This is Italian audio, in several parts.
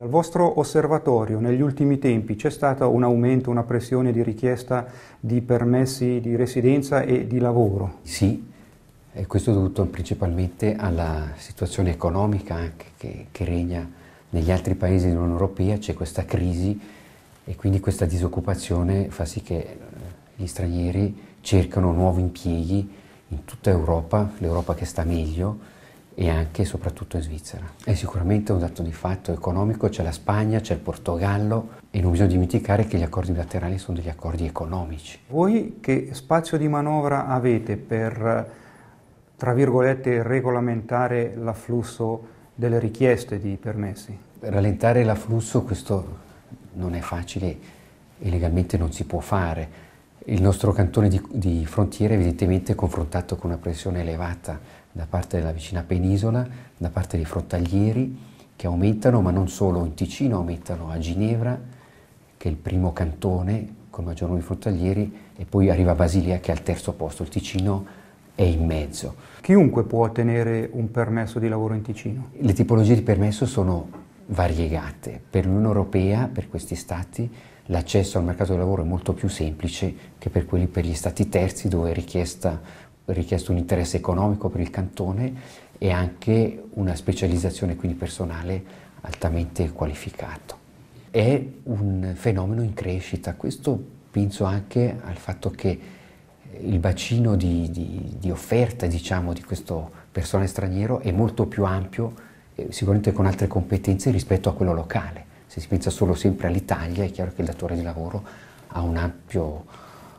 Al vostro osservatorio negli ultimi tempi c'è stato un aumento, una pressione di richiesta di permessi di residenza e di lavoro? Sì, e questo è dovuto principalmente alla situazione economica anche che regna negli altri paesi dell'Unione Europea. C'è questa crisi e quindi questa disoccupazione fa sì che gli stranieri cercano nuovi impieghi in tutta Europa, l'Europa che sta meglio, e anche e soprattutto in Svizzera. È sicuramente un dato di fatto economico, c'è la Spagna, c'è il Portogallo e non bisogna dimenticare che gli accordi bilaterali sono degli accordi economici. Voi che spazio di manovra avete per, tra virgolette, regolamentare l'afflusso delle richieste di permessi? Per rallentare l'afflusso questo non è facile e legalmente non si può fare. Il nostro cantone di frontiera evidentemente è confrontato con una pressione elevata da parte della vicina penisola, da parte dei frontalieri che aumentano, ma non solo, in Ticino aumentano a Ginevra, che è il primo cantone con maggior numero di frontalieri, e poi arriva Basilea che è al terzo posto, il Ticino è in mezzo. Chiunque può ottenere un permesso di lavoro in Ticino? Le tipologie di permesso sono variegate. Per l'Unione Europea, per questi stati, l'accesso al mercato del lavoro è molto più semplice che per gli stati terzi, dove è richiesto un interesse economico per il cantone e anche una specializzazione quindi personale altamente qualificato. È un fenomeno in crescita. Questo penso anche al fatto che il bacino di offerta, diciamo, di questo personale straniero è molto più ampio, sicuramente con altre competenze rispetto a quello locale. Se si pensa solo sempre all'Italia, è chiaro che il datore di lavoro ha un ampio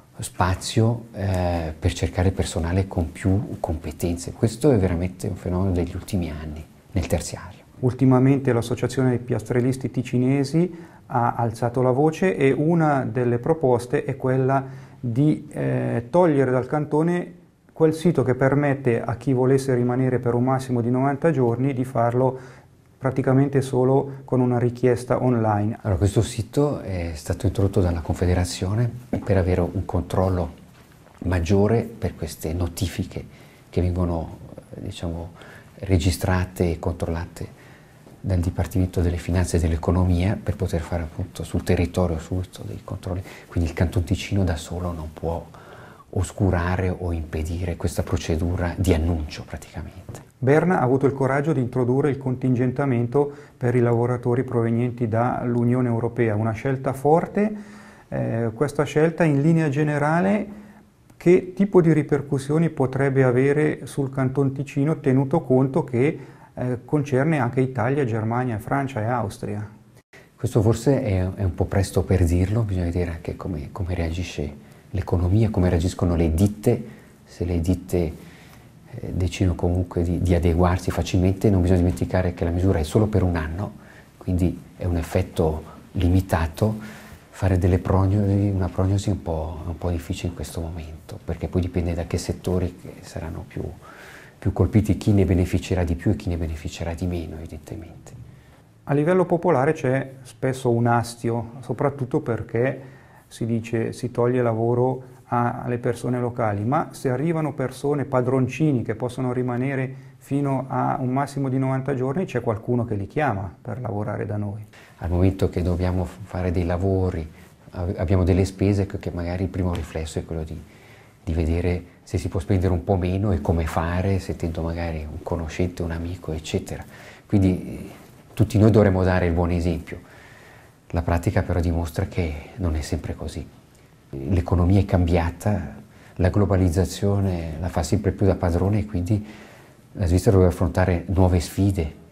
spazio per cercare personale con più competenze. Questo è veramente un fenomeno degli ultimi anni, nel terziario. Ultimamente l'Associazione dei Piastrellisti Ticinesi ha alzato la voce e una delle proposte è quella di togliere dal cantone quel sito che permette a chi volesse rimanere per un massimo di 90 giorni di farlo praticamente solo con una richiesta online. Allora, questo sito è stato introdotto dalla Confederazione per avere un controllo maggiore per queste notifiche che vengono, diciamo, registrate e controllate dal Dipartimento delle Finanze e dell'Economia, per poter fare appunto sul territorio subito dei controlli. Quindi il Canton Ticino da solo non può oscurare o impedire questa procedura di annuncio praticamente. Berna ha avuto il coraggio di introdurre il contingentamento per i lavoratori provenienti dall'Unione Europea, una scelta forte. Questa scelta in linea generale che tipo di ripercussioni potrebbe avere sul Canton Ticino, tenuto conto che concerne anche Italia, Germania, Francia e Austria? Questo forse è un po' presto per dirlo, bisogna vedere anche come reagisce l'economia, come reagiscono le ditte. Se le ditte decidono comunque di adeguarsi facilmente. Non bisogna dimenticare che la misura è solo per un anno, quindi è un effetto limitato. Fare una prognosi è un po' difficile in questo momento, perché poi dipende da che settori che saranno più colpiti, chi ne beneficerà di più e chi ne beneficerà di meno, evidentemente. A livello popolare c'è spesso un astio, soprattutto perché si dice si toglie lavoro alle persone locali, ma se arrivano persone, padroncini che possono rimanere fino a un massimo di 90 giorni, c'è qualcuno che li chiama per lavorare da noi. Al momento che dobbiamo fare dei lavori, abbiamo delle spese, che magari il primo riflesso è quello di vedere se si può spendere un po' meno e come fare, sentendo magari un conoscente, un amico, eccetera. Quindi tutti noi dovremmo dare il buon esempio. La pratica però dimostra che non è sempre così. L'economia è cambiata, la globalizzazione la fa sempre più da padrone e quindi la Svizzera deve affrontare nuove sfide